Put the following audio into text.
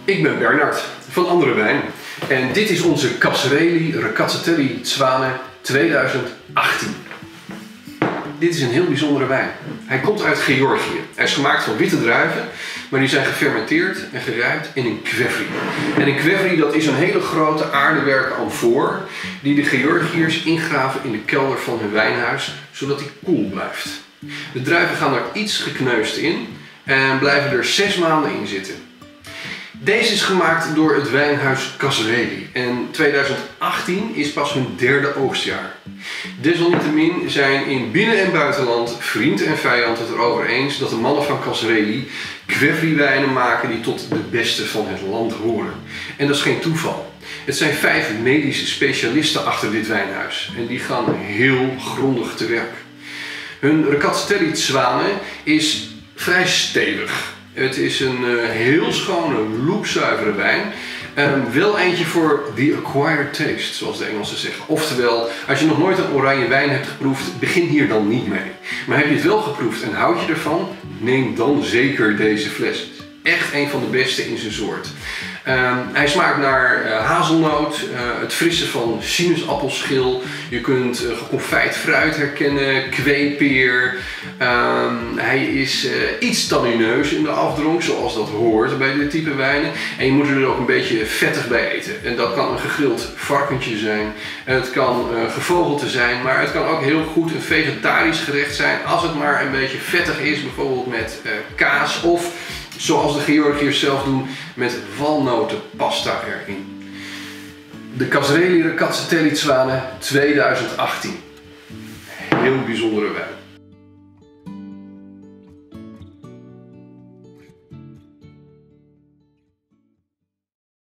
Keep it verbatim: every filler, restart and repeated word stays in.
Ik ben Bernard van Andere Wijn en dit is onze Casarelli Rkatsiteli Zwane tweeduizend achttien. Dit is een heel bijzondere wijn. Hij komt uit Georgië. Hij is gemaakt van witte druiven, maar die zijn gefermenteerd en gerijpt in een qvevri. En een qvevri, dat is een hele grote aardewerken amfoor die de Georgiërs ingraven in de kelder van hun wijnhuis, zodat die koel blijft. De druiven gaan er iets gekneusd in en blijven er zes maanden in zitten. Deze is gemaakt door het wijnhuis Casarelli en tweeduizend achttien is pas hun derde oogstjaar. Desalniettemin zijn in binnen- en buitenland vriend en vijand het erover eens dat de mannen van Casarelli qvevri wijnen maken die tot de beste van het land horen. En dat is geen toeval. Het zijn vijf medische specialisten achter dit wijnhuis en die gaan heel grondig te werk. Hun Rkatsiteli Zwane is vrij stevig. Het is een uh, heel schone, loepzuivere wijn. Um, wel eentje voor the acquired taste, zoals de Engelsen zeggen. Oftewel, als je nog nooit een oranje wijn hebt geproefd, begin hier dan niet mee. Maar heb je het wel geproefd en houd je ervan, neem dan zeker deze fles. Echt een van de beste in zijn soort. Um, hij smaakt naar uh, hazelnoot, uh, het frisse van sinaasappelschil. Je kunt uh, geconfijt fruit herkennen, kweepeer. Um, hij is uh, iets tannineus in de afdronk, zoals dat hoort bij dit type wijnen. En je moet er ook een beetje vettig bij eten. En dat kan een gegrild varkentje zijn, het kan uh, gevogelte zijn, maar het kan ook heel goed een vegetarisch gerecht zijn als het maar een beetje vettig is, bijvoorbeeld met uh, kaas of, zoals de Georgiërs zelf doen, met walnotenpasta erin. De Casarelli Rkatsiteli Zwane tweeduizend achttien. Heel bijzondere wijn.